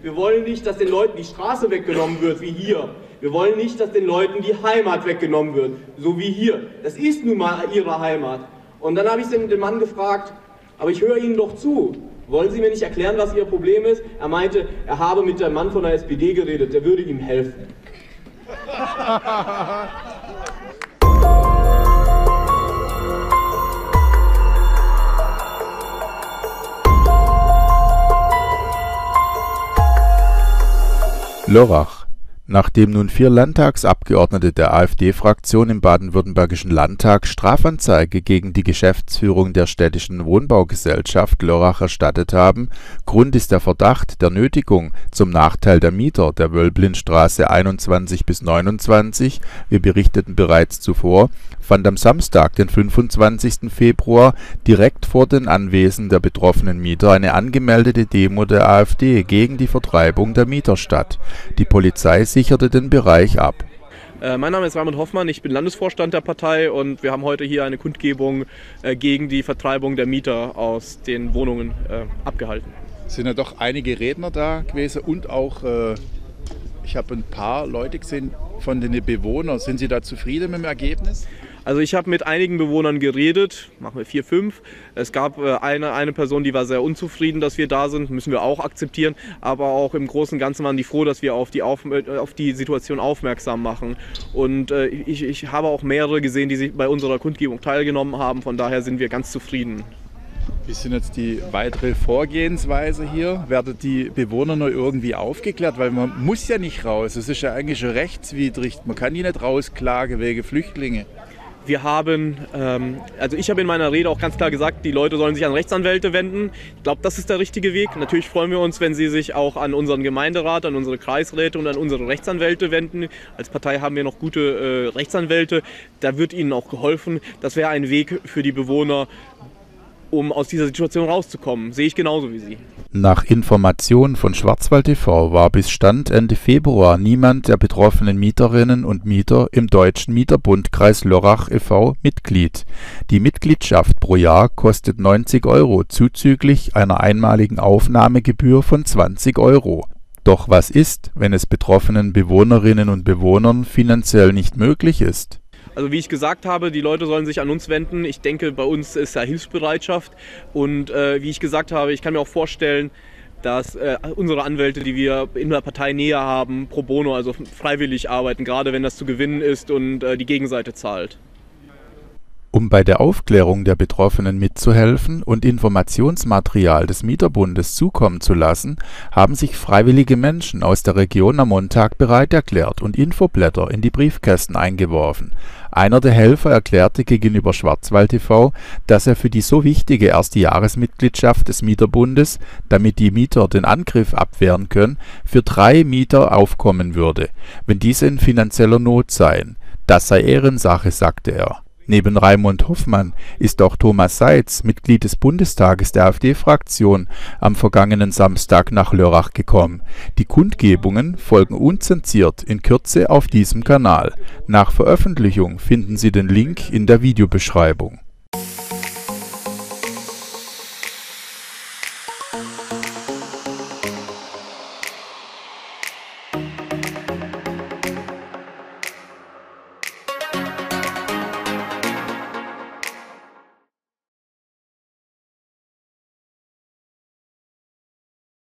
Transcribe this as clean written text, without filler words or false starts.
Wir wollen nicht, dass den Leuten die Straße weggenommen wird, wie hier. Wir wollen nicht, dass den Leuten die Heimat weggenommen wird, so wie hier. Das ist nun mal ihre Heimat. Und dann habe ich den Mann gefragt, aber ich höre Ihnen doch zu. Wollen Sie mir nicht erklären, was Ihr Problem ist? Er meinte, er habe mit dem Mann von der SPD geredet, der würde ihm helfen. Lörrach. Nachdem nun 4 Landtagsabgeordnete der AfD-Fraktion im baden-württembergischen Landtag Strafanzeige gegen die Geschäftsführung der städtischen Wohnbaugesellschaft Lörrach erstattet haben, Grund ist der Verdacht der Nötigung zum Nachteil der Mieter der Wölblinstraße 21 bis 29, wir berichteten bereits zuvor, fand am Samstag, den 25. Februar, direkt vor den Anwesen der betroffenen Mieter eine angemeldete Demo der AfD gegen die Vertreibung der Mieter statt. Die Polizei sicherte den Bereich ab. Mein Name ist Raimund Hoffmann, ich bin Landesvorstand der Partei und wir haben heute hier eine Kundgebung gegen die Vertreibung der Mieter aus den Wohnungen abgehalten. Es sind ja doch einige Redner da gewesen und auch, ich habe ein paar Leute gesehen von den Bewohnern. Sind Sie da zufrieden mit dem Ergebnis? Also ich habe mit einigen Bewohnern geredet, machen wir 4, 5. Es gab eine Person, die war sehr unzufrieden, dass wir da sind, müssen wir auch akzeptieren. Aber auch im Großen und Ganzen waren die froh, dass wir auf die Situation aufmerksam machen. Und ich habe auch mehrere gesehen, die sich bei unserer Kundgebung teilgenommen haben. Von daher sind wir ganz zufrieden. Wie sind jetzt die weitere Vorgehensweise hier? Werden die Bewohner noch irgendwie aufgeklärt? Weil man muss ja nicht raus. Es ist ja eigentlich schon rechtswidrig. Man kann die nicht rausklagen wegen Flüchtlinge. Wir haben, also ich habe in meiner Rede auch ganz klar gesagt, die Leute sollen sich an Rechtsanwälte wenden. Ich glaube, das ist der richtige Weg. Natürlich freuen wir uns, wenn sie sich auch an unseren Gemeinderat, an unsere Kreisräte und an unsere Rechtsanwälte wenden. Als Partei haben wir noch gute Rechtsanwälte. Da wird ihnen auch geholfen. Das wäre ein Weg für die Bewohner, um aus dieser Situation rauszukommen. Sehe ich genauso wie Sie. Nach Informationen von Schwarzwald TV war bis Stand Ende Februar niemand der betroffenen Mieterinnen und Mieter im Deutschen Mieterbund Kreis Lörrach e.V. Mitglied. Die Mitgliedschaft pro Jahr kostet 90 € zuzüglich einer einmaligen Aufnahmegebühr von 20 €. Doch was ist, wenn es betroffenen Bewohnerinnen und Bewohnern finanziell nicht möglich ist? Also wie ich gesagt habe, die Leute sollen sich an uns wenden. Ich denke, bei uns ist ja Hilfsbereitschaft. Und wie ich gesagt habe, ich kann mir auch vorstellen, dass unsere Anwälte, die wir in der Partei näher haben, pro bono, also freiwillig arbeiten, gerade wenn das zu gewinnen ist und die Gegenseite zahlt. Um bei der Aufklärung der Betroffenen mitzuhelfen und Informationsmaterial des Mieterbundes zukommen zu lassen, haben sich freiwillige Menschen aus der Region am Montag bereit erklärt und Infoblätter in die Briefkästen eingeworfen. Einer der Helfer erklärte gegenüber Schwarzwald TV, dass er für die so wichtige erste Jahresmitgliedschaft des Mieterbundes, damit die Mieter den Angriff abwehren können, für 3 Mieter aufkommen würde, wenn diese in finanzieller Not seien. Das sei Ehrensache, sagte er. Neben Raimund Hoffmann ist auch Thomas Seitz, Mitglied des Bundestages der AfD-Fraktion, am vergangenen Samstag nach Lörrach gekommen. Die Kundgebungen folgen unzensiert in Kürze auf diesem Kanal. Nach Veröffentlichung finden Sie den Link in der Videobeschreibung.